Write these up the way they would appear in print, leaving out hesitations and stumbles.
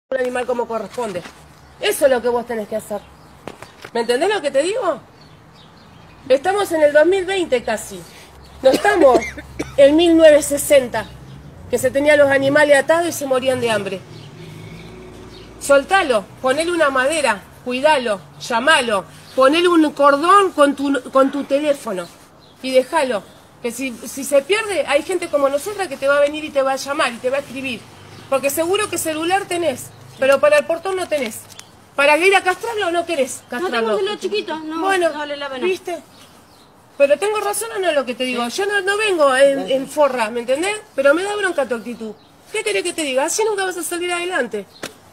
un animal como corresponde. Eso es lo que vos tenés que hacer. ¿Me entendés lo que te digo? Estamos en el 2020 casi. No estamos en 1960, que se tenían los animales atados y se morían de hambre. Soltalo, ponele una madera, cuidalo, llamalo, ponele un cordón con tu teléfono y déjalo. Que si se pierde, hay gente como nosotras que te va a venir y te va a llamar y te va a escribir. Porque seguro que celular tenés, pero para el portón no tenés. ¿Para ir a castrarlo no querés castrarlo? No tengo celular chiquito, no, bueno, no vale la pena. ¿viste? Pero tengo razón o no lo que te digo. Yo no vengo en forra, ¿me entendés? Pero me da bronca tu actitud. ¿Qué querés que te diga? Así nunca vas a salir adelante.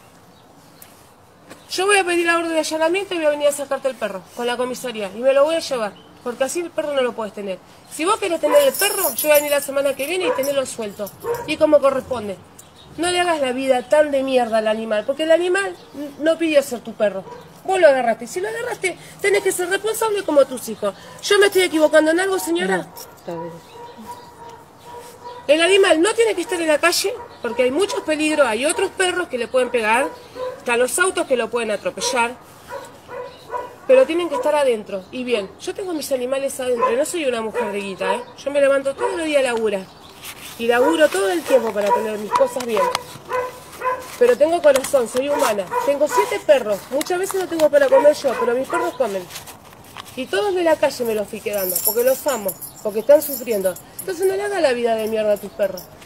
Yo voy a pedir la orden de allanamiento y voy a venir a sacarte el perro con la comisaría. Y me lo voy a llevar, porque así el perro no lo puedes tener. Si vos querés tener el perro, yo voy a venir la semana que viene y tenerlo suelto. Y como corresponde. No le hagas la vida tan de mierda al animal, porque el animal no pidió ser tu perro. Vos lo agarraste. Si lo agarraste, tenés que ser responsable como tus hijos. ¿Yo me estoy equivocando en algo, señora? No, está bien. El animal no tiene que estar en la calle, porque hay muchos peligros. Hay otros perros que le pueden pegar. Están los autos que lo pueden atropellar. Pero tienen que estar adentro. Y bien, yo tengo mis animales adentro. Y no soy una mujer de guita, ¿eh? Yo me levanto todos los días a laburar. Y laburo todo el tiempo para tener mis cosas bien. Pero tengo corazón, soy humana. Tengo 7 perros. Muchas veces no tengo para comer yo, pero mis perros comen. Y todos de la calle me los fui quedando, porque los amo, porque están sufriendo. Entonces no le hagas la vida de mierda a tus perros.